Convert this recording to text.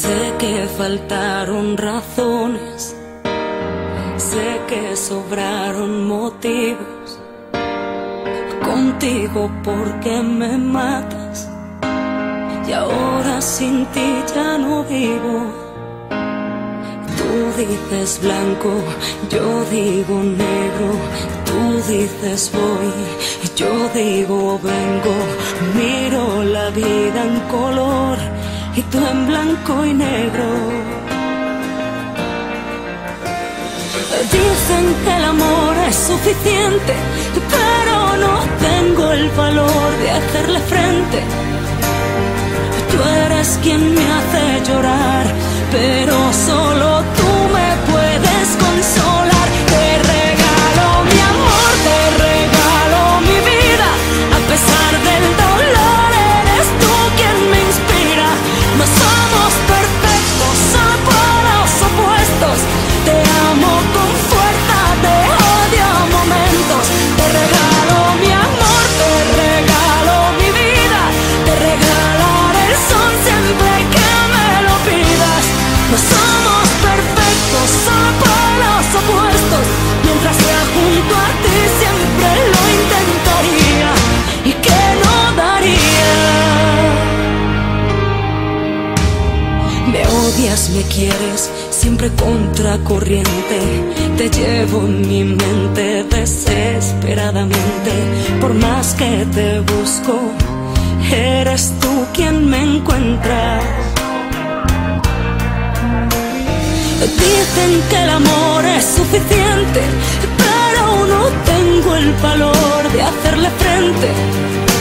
Sé que faltaron razones, sé que sobraron motivos. Contigo porque me matas y ahora sin ti ya no vivo. Tú dices blanco, yo digo negro. Tú dices voy, yo digo vengo. Miro la vida en color y tú en blanco y negro. Dicen que el amor es suficiente, pero no tengo el valor de hacerle frente. Tú eres quien me hace llorar, pero solo tú me puedes consolar. Te regalo mi amor, te regalo mi vida. A pesar del dolor, eres tú quien me inspira. No somos perfectos, somos los opuestos. Te amo con fuerza, te odio a momentos. Te regalo mi amor, te regalo mi vida. Te regalaré el sol siempre que me lo pidas. No somos perfectos, somos los opuestos. Mientras sea junto a ti siempre lo intentaría. ¿Y qué no daría? Me odias, me quieres, siempre contracorriente. Te llevo en mi mente desesperadamente. Por más que te busco, eres tú quien me encuentra. Dicen que el amor es suficiente, pero no tengo el valor de hacerle frente.